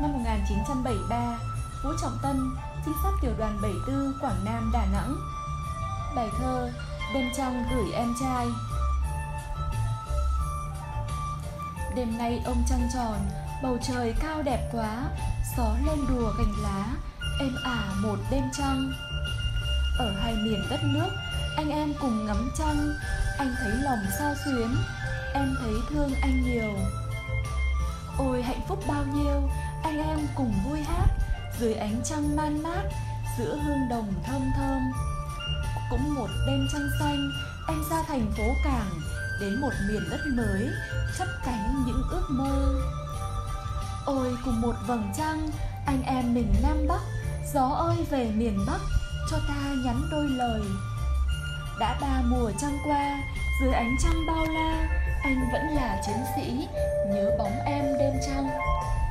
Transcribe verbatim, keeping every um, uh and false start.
năm một nghìn chín trăm bảy mươi ba, Vũ Trọng Tân, trinh sát tiểu đoàn bảy mươi tư, Quảng Nam, Đà Nẵng. Bài thơ Đêm trăng gửi em trai. Đêm nay ông trăng tròn, bầu trời cao đẹp quá, gió lên đùa cành lá, êm ả một đêm trăng. Ở hai miền đất nước, anh em cùng ngắm trăng, anh thấy lòng sao xuyến, em thấy thương anh nhiều. Ôi hạnh phúc bao nhiêu, anh em cùng vui hát, dưới ánh trăng man mát, giữa hương đồng thơm thơm. Cũng một đêm trăng xanh, anh ra thành phố cảng, đến một miền đất mới, chắp cánh những ước mơ. Ôi cùng một vầng trăng, anh em mình Nam Bắc, gió ơi về miền Bắc, cho ta nhắn đôi lời. Đã ba mùa trăng qua, dưới ánh trăng bao la, anh vẫn là chiến sĩ, nhớ bóng em đêm trăng.